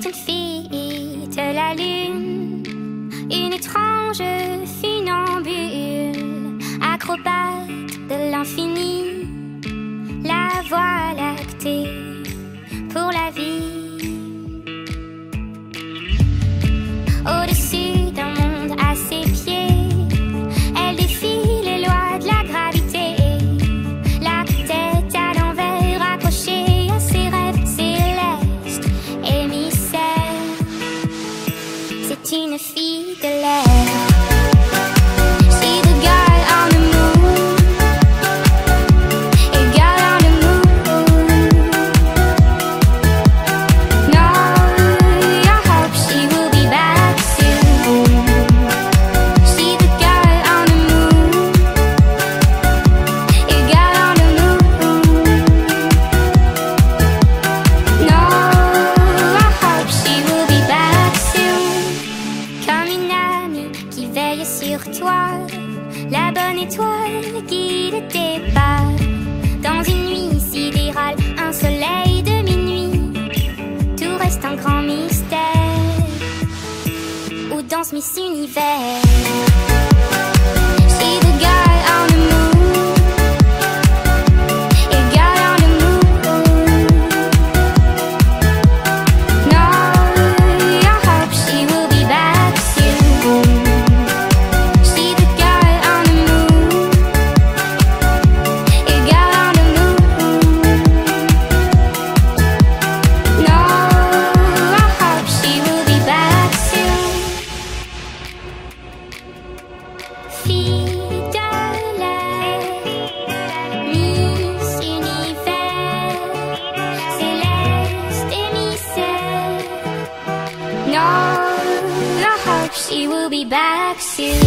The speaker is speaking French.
une fille de la lune, une étrange funambule, acrobate de l'infini, la voie lactée pour la vie. Au-dessus d'un monde à ses pieds, elle défie les lois de la gravité, la tête à l'envers accrochée à ses rêves célestes, émissaire. C'est une fille de l'air. She's the girl on the moon, a girl on the moon. No, I hope she will be back soon. She's the girl on the moon, a girl on the moon. No, I hope she will be back soon. Comme une amie qui veille sur toi, la bonne étoile guide tes pas. Dans une nuit sidérale, un soleil de minuit, tout reste un grand mystère. Où danse Miss Univers? She's the girl on the moon, a girl on the moon. No, I hope she will be back soon. She's the girl on the moon, a girl on the moon. No, I hope she will be back soon. Fille de l'air, Miss Univers, céleste émissaire. No, I hope she will be back soon.